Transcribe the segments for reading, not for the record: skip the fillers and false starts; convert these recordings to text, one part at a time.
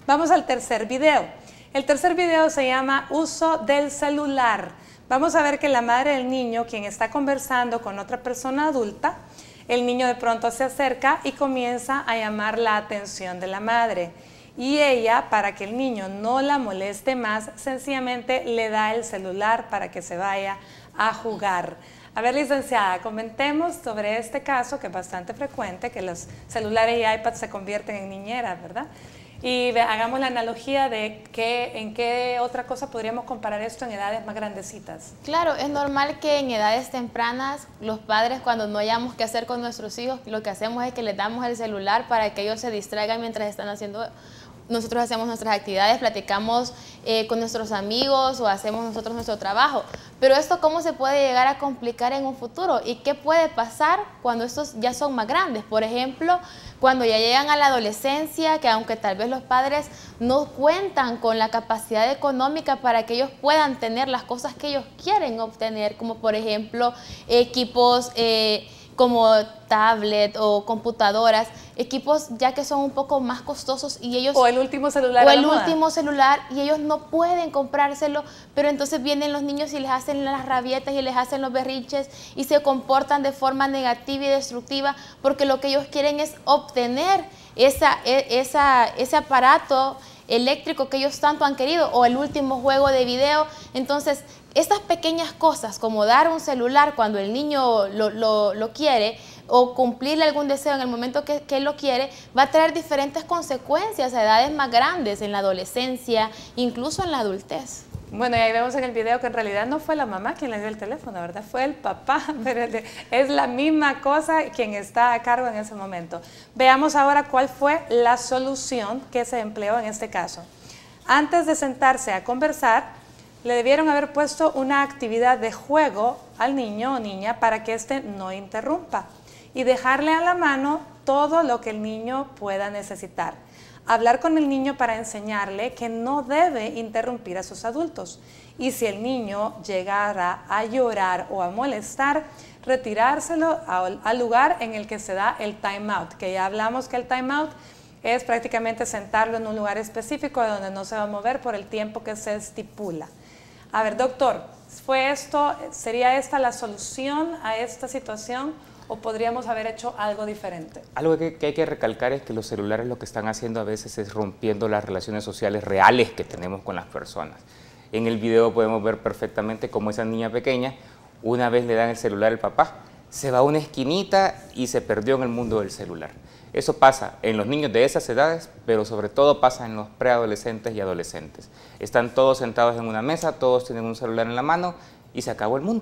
Vamos al tercer video. El tercer video se llama Uso del celular. Vamos a ver que la madre del niño, quien está conversando con otra persona adulta, el niño de pronto se acerca y comienza a llamar la atención de la madre. Y ella, para que el niño no la moleste más, sencillamente le da el celular para que se vaya a jugar. A ver, licenciada, comentemos sobre este caso que es bastante frecuente, que los celulares y iPads se convierten en niñeras, ¿verdad? Y hagamos la analogía de en qué otra cosa podríamos comparar esto en edades más grandecitas. Claro, es normal que en edades tempranas los padres, cuando no hayamos qué hacer con nuestros hijos, lo que hacemos es que les damos el celular para que ellos se distraigan mientras están haciendo. Nosotros hacemos nuestras actividades, platicamos con nuestros amigos o hacemos nosotros nuestro trabajo. Pero esto, ¿cómo se puede llegar a complicar en un futuro? ¿Y qué puede pasar cuando estos ya son más grandes? Por ejemplo, cuando ya llegan a la adolescencia, que aunque tal vez los padres no cuentan con la capacidad económica para que ellos puedan tener las cosas que ellos quieren obtener, como por ejemplo equipos como tablet o computadoras, equipos ya que son un poco más costosos y ellos... O el último celular. O el último celular y ellos no pueden comprárselo, pero entonces vienen los niños y les hacen las rabietas y les hacen los berrinches y se comportan de forma negativa y destructiva porque lo que ellos quieren es obtener ese aparato eléctrico que ellos tanto han querido o el último juego de video. Entonces, estas pequeñas cosas como dar un celular cuando el niño lo quiere o cumplirle algún deseo en el momento que él lo quiere, va a traer diferentes consecuencias a edades más grandes, en la adolescencia, incluso en la adultez. Bueno, y ahí vemos en el video que en realidad no fue la mamá quien le dio el teléfono, ¿verdad? Fue el papá, pero es la misma cosa quien está a cargo en ese momento. Veamos ahora cuál fue la solución que se empleó en este caso. Antes de sentarse a conversar, le debieron haber puesto una actividad de juego al niño o niña para que éste no interrumpa y dejarle a la mano todo lo que el niño pueda necesitar. Hablar con el niño para enseñarle que no debe interrumpir a sus adultos. Y si el niño llegara a llorar o a molestar, retirárselo al lugar en el que se da el time out, que ya hablamos que el time out es prácticamente sentarlo en un lugar específico donde no se va a mover por el tiempo que se estipula. A ver, doctor, ¿sería esta la solución a esta situación o podríamos haber hecho algo diferente? Algo que hay que recalcar es que los celulares lo que están haciendo a veces es rompiendo las relaciones sociales reales que tenemos con las personas. En el video podemos ver perfectamente cómo esa niña pequeña, una vez le dan el celular al papá, se va a una esquinita y se perdió en el mundo del celular. Eso pasa en los niños de esas edades, pero sobre todo pasa en los preadolescentes y adolescentes. Están todos sentados en una mesa, todos tienen un celular en la mano y se acabó el mundo.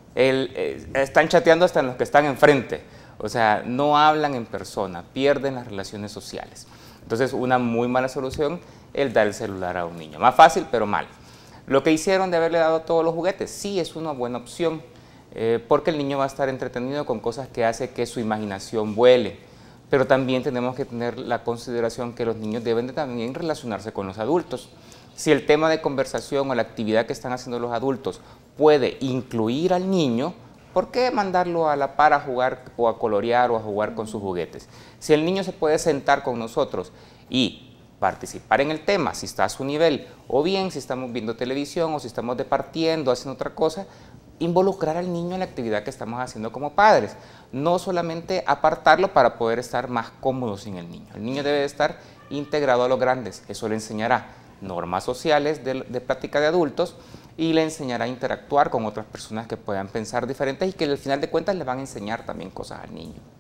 Están chateando hasta en los que están enfrente, o sea, no hablan en persona, pierden las relaciones sociales. Entonces, una muy mala solución, el dar el celular a un niño. Más fácil, pero mal. Lo que hicieron de haberle dado todos los juguetes, sí es una buena opción, porque el niño va a estar entretenido con cosas que hace que su imaginación vuele. Pero también tenemos que tener la consideración que los niños deben de también relacionarse con los adultos. Si el tema de conversación o la actividad que están haciendo los adultos puede incluir al niño, ¿por qué mandarlo a la par a jugar o a colorear o a jugar con sus juguetes? Si el niño se puede sentar con nosotros y participar en el tema, si está a su nivel, o bien si estamos viendo televisión o si estamos departiendo, haciendo otra cosa, involucrar al niño en la actividad que estamos haciendo como padres, no solamente apartarlo para poder estar más cómodos sin el niño. El niño debe estar integrado a los grandes, eso le enseñará normas sociales de práctica de adultos y le enseñará a interactuar con otras personas que puedan pensar diferentes y que al final de cuentas le van a enseñar también cosas al niño.